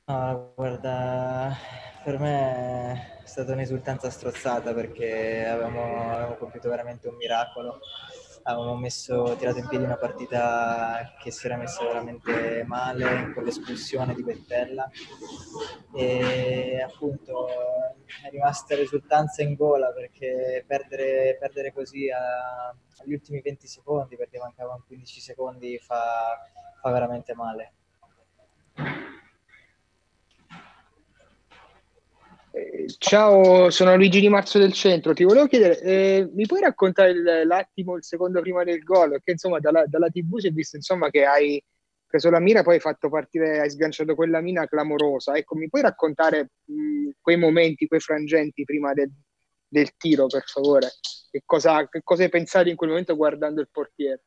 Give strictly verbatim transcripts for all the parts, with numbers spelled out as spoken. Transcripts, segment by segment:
No, guarda, per me è stata un'esultanza strozzata perché avevamo, avevamo compiuto veramente un miracolo. Avevamo messo, tirato in piedi una partita che si era messa veramente male con l'espulsione di Bettella e appunto è rimasta l'esultanza in gola perché perdere, perdere così a- agli ultimi venti secondi, perché mancavano quindici secondi, fa, fa veramente male. Eh, Ciao, sono Luigi Di Marzo del Centro. Ti volevo chiedere, eh, mi puoi raccontare il- l'attimo, il secondo prima del gol? Perché insomma dalla, dalla T V si è visto insomma che hai preso la mira, poi hai fatto partire, hai sganciato quella mina clamorosa. Ecco, mi puoi raccontare mh, quei momenti, quei frangenti prima del, del tiro, per favore? Che cosa, che cosa hai pensato in quel momento guardando il portiere?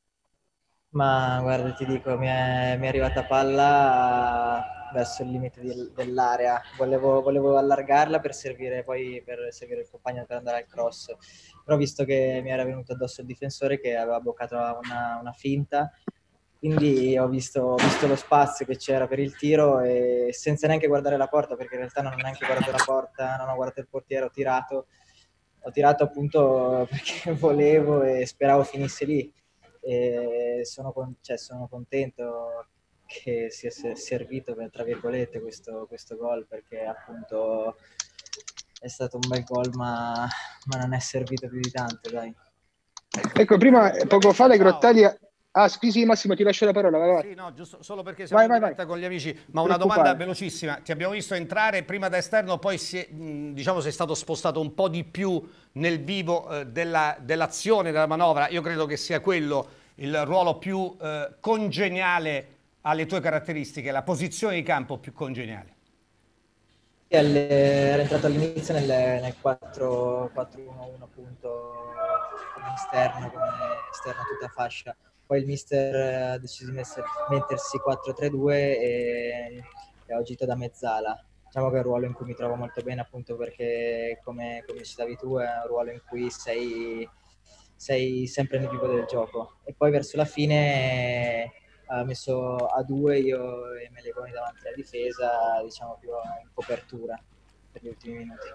Ma guarda, ti dico, mi è, mi è arrivata palla verso il limite di- dell'area. Volevo, volevo allargarla per servire poi per servire il compagno per andare al cross. Però ho visto che mi era venuto addosso il difensore che aveva bloccato una, una finta, quindi ho visto, ho visto lo spazio che c'era per il tiro e senza neanche guardare la porta, perché in realtà non ho neanche guardato la porta, non ho guardato il portiere, ho tirato. Ho tirato appunto perché volevo e speravo finisse lì e sono, con- cioè, sono contento che sia se- servito per, tra virgolette, questo, questo gol perché appunto è stato un bel gol ma, ma non è servito più di tanto, dai. Ecco, prima, poco fa, Ovviamente, le ciao. Grottaglie... Ah, scusi Massimo, ti lascio la parola, vai, vai, Sì, no, giusto solo perché siamo vai, in vai, vai. diretta con gli amici, Non ti ma una domanda preoccupare. velocissima. Ti abbiamo visto entrare prima da esterno, poi si è, mh, diciamo sei stato spostato un po' di più nel vivo eh, della- dell'azione, della manovra. Io credo che sia quello il ruolo più eh, congeniale alle tue caratteristiche, la posizione di campo più congeniale. E alle- era entrato all'inizio nel, nel quattro uno uno appunto come esterno, come esterno a tutta fascia. Poi il mister ha deciso di messer- mettersi quattro tre due e, e ho agito da mezzala. Diciamo che è un ruolo in cui mi trovo molto bene appunto perché come, come citavi tu è un ruolo in cui sei, sei sempre nel vivo del gioco. E poi verso la fine ha messo a due io e Melegoni davanti alla difesa, diciamo più in copertura per gli ultimi minuti.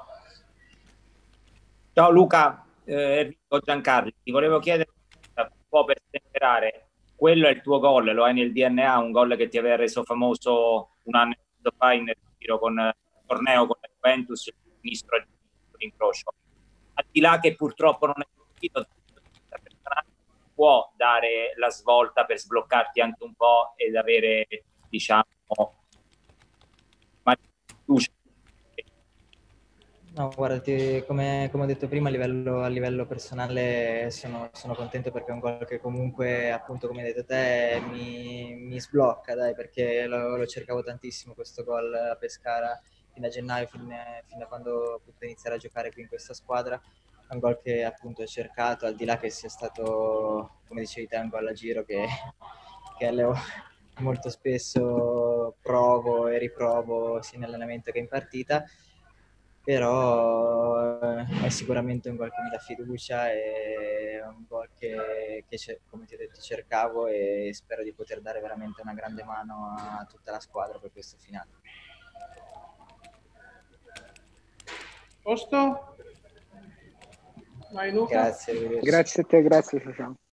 Ciao Luca, eh, Enrico Giancarlo, ti volevo chiedere un po' per sembrare, quello è il tuo gol, lo hai nel D N A, un gol che ti aveva reso famoso un anno e mezzo fa in giro con il torneo con la Juventus, il ministro d'incrocio. Al di là che purtroppo non è riuscito, può dare la svolta per sbloccarti anche un po' ed avere, diciamo, maggiore fiducia. No, guarda, ti- come, come ho detto prima, a livello, a livello personale sono, sono contento perché è un gol che comunque, appunto, come hai detto te, mi, mi sblocca, dai, perché lo, lo cercavo tantissimo questo gol a Pescara fin da gennaio, fin, fin da quando ho potuto iniziare a giocare qui in questa squadra. È un gol che appunto ho cercato, al di là che sia stato, come dicevi te, un gol a giro che, che alle- molto spesso provo e riprovo sia in allenamento che in partita, però eh, è sicuramente un gol che mi dà fiducia e è un gol che, che come ti ho detto cercavo e spero di poter dare veramente una grande mano a tutta la squadra per questo finale. Posto? Vai Luca. Grazie, arrivederci. Grazie a te, grazie, ciao. Ciao.